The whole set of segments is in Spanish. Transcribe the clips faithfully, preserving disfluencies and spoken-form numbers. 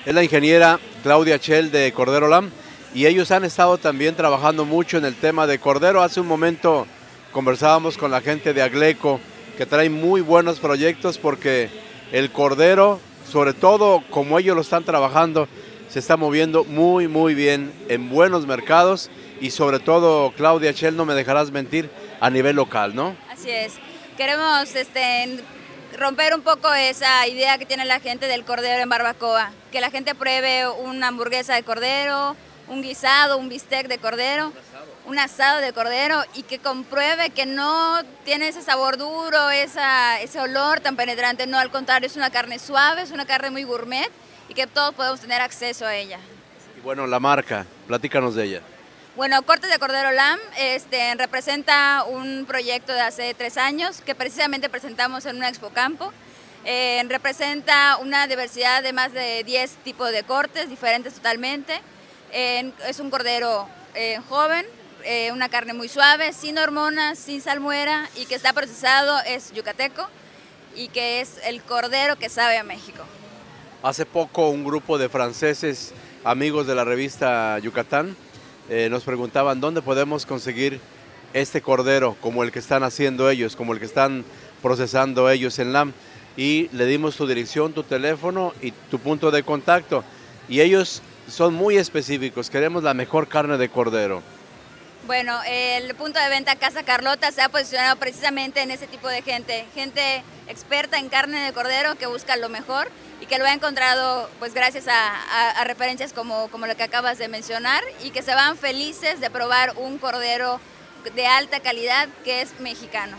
Es la ingeniera Claudia Chel de Cordero Lam y ellos han estado también trabajando mucho en el tema de cordero. Hace un momento conversábamos con la gente de Agleco que trae muy buenos proyectos porque el cordero, sobre todo como ellos lo están trabajando, se está moviendo muy muy bien en buenos mercados y sobre todo, Claudia Chel, no me dejarás mentir, a nivel local, ¿no? Así es. Queremos este, romper un poco esa idea que tiene la gente del cordero en barbacoa, que la gente pruebe una hamburguesa de cordero, un guisado, un bistec de cordero, un asado de cordero y que compruebe que no tiene ese sabor duro, esa, ese olor tan penetrante, no, al contrario, es una carne suave, es una carne muy gourmet y que todos podemos tener acceso a ella. Y bueno, la marca, platícanos de ella. Bueno, Cortes de Cordero Lam este, representa un proyecto de hace tres años que precisamente presentamos en una Expo Campo. Eh, representa una diversidad de más de diez tipos de cortes, diferentes totalmente. Eh, es un cordero eh, joven, eh, una carne muy suave, sin hormonas, sin salmuera y que está procesado, es yucateco y que es el cordero que sabe a México. Hace poco un grupo de franceses, amigos de la revista Yucatán, Eh, nos preguntaban dónde podemos conseguir este cordero como el que están haciendo ellos, como el que están procesando ellos en Lam, y le dimos tu dirección, tu teléfono y tu punto de contacto, y ellos son muy específicos: queremos la mejor carne de cordero. Bueno, el punto de venta Casa Carlota se ha posicionado precisamente en ese tipo de gente, gente experta en carne de cordero que busca lo mejor y que lo ha encontrado pues gracias a, a, a referencias como, como lo que acabas de mencionar y que se van felices de probar un cordero de alta calidad que es mexicano.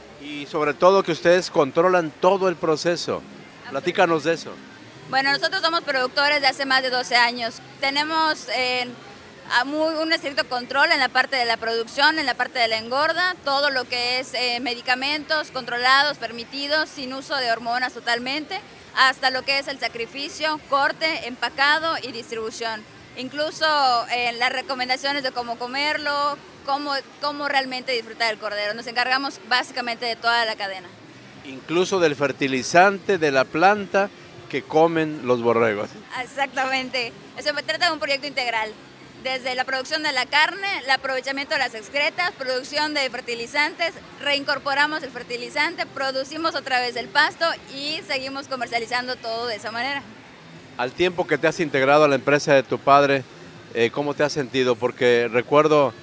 Y sobre todo que ustedes controlan todo el proceso. Platícanos de eso. Bueno, nosotros somos productores de hace más de doce años. Tenemos eh, muy, un estricto control en la parte de la producción, en la parte de la engorda, todo lo que es eh, medicamentos controlados, permitidos, sin uso de hormonas totalmente, hasta lo que es el sacrificio, corte, empacado y distribución. Incluso eh, las recomendaciones de cómo comerlo, cómo, cómo realmente disfrutar el cordero. Nos encargamos básicamente de toda la cadena. Incluso del fertilizante de la planta que comen los borregos. Exactamente. Se trata de un proyecto integral. Desde la producción de la carne, el aprovechamiento de las excretas, producción de fertilizantes, reincorporamos el fertilizante, producimos otra vez el pasto y seguimos comercializando todo de esa manera. Al tiempo que te has integrado a la empresa de tu padre, eh, ¿cómo te has sentido? Porque recuerdo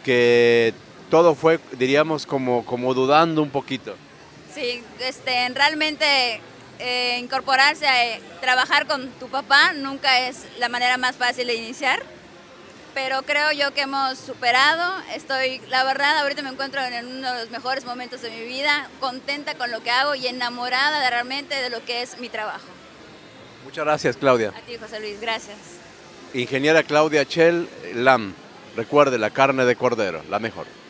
que todo fue, diríamos, como, como dudando un poquito. Sí, este, realmente eh, incorporarse a eh, trabajar con tu papá nunca es la manera más fácil de iniciar. Pero creo yo que hemos superado, estoy, la verdad, ahorita me encuentro en uno de los mejores momentos de mi vida, contenta con lo que hago y enamorada de, realmente de lo que es mi trabajo. Muchas gracias, Claudia. A ti, José Luis, gracias. Ingeniera Claudia Chel Lam, recuerde, la carne de cordero, la mejor.